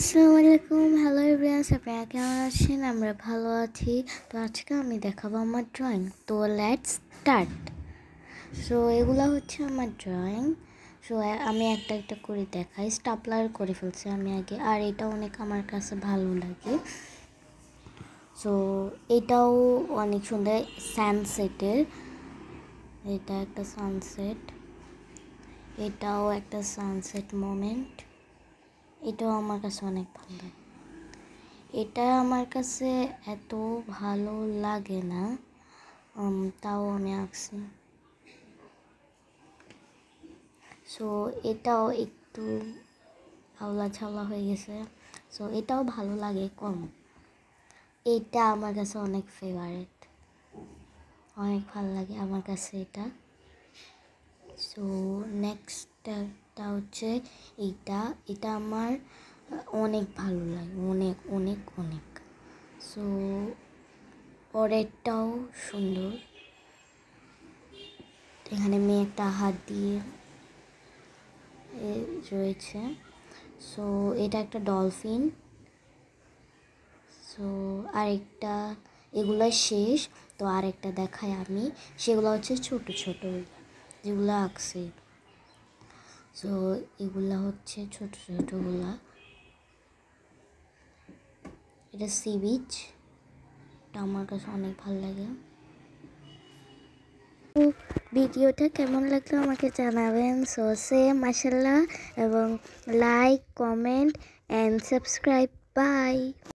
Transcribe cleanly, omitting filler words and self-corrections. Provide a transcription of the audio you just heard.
আসসালামু আলাইকুম, hello everyone, আপনারা কেমন আছেন? আমরা ভালো আছি। তো আজকে আমি দেখাবো আমার ড্রয়িং। তো লেটস স্টার্ট। সো এগুলো হচ্ছে আমার ড্রয়িং। সো আমি একটা একটা করে দেখাই। স্টাপলার করে ফেলছি আমি আগে, আর এটা অনেক আমার কাছে ভালো লাগে। সো এটাও অনেক সুন্দর, সানসেটের। এটা একটা সানসেট, এটাও একটা সানসেট মোমেন্ট। এটাও আমার কাছে অনেক ভালো লাগে। এটা আমার কাছে এত ভালো লাগে না, তাও আমি আঁকছি। সো এটাও একটু আওলা ঝাওলা হয়ে গেছে। সো এটাও ভালো লাগে কম। এটা আমার কাছে অনেক ফেভারিট, অনেক ভালো লাগে আমার কাছে এটা। সো নেক্সটটা হচ্ছে এইটা। এটা আমার অনেক ভালো লাগে, অনেক অনেক অনেক। সো পরেরটাও সুন্দর। এখানে মেয়ে একটা হাত দিয়ে রয়েছে। সো এটা একটা ডলফিন। সো আরেকটা, এগুলো শেষ। তো আরেকটা দেখাই আমি, সেগুলো হচ্ছে ছোট ছোট যেগুলো আঁকছি। সো এগুলা হচ্ছে ছোট ছোটগুলা। এটা সি বিচ, এটা আমার কাছে অনেক ভালো লাগে। ভিডিওটা কেমন লাগলো আমাকে জানাবেন। সো মাশাআল্লাহ, এবং like, comment and subscribe. By.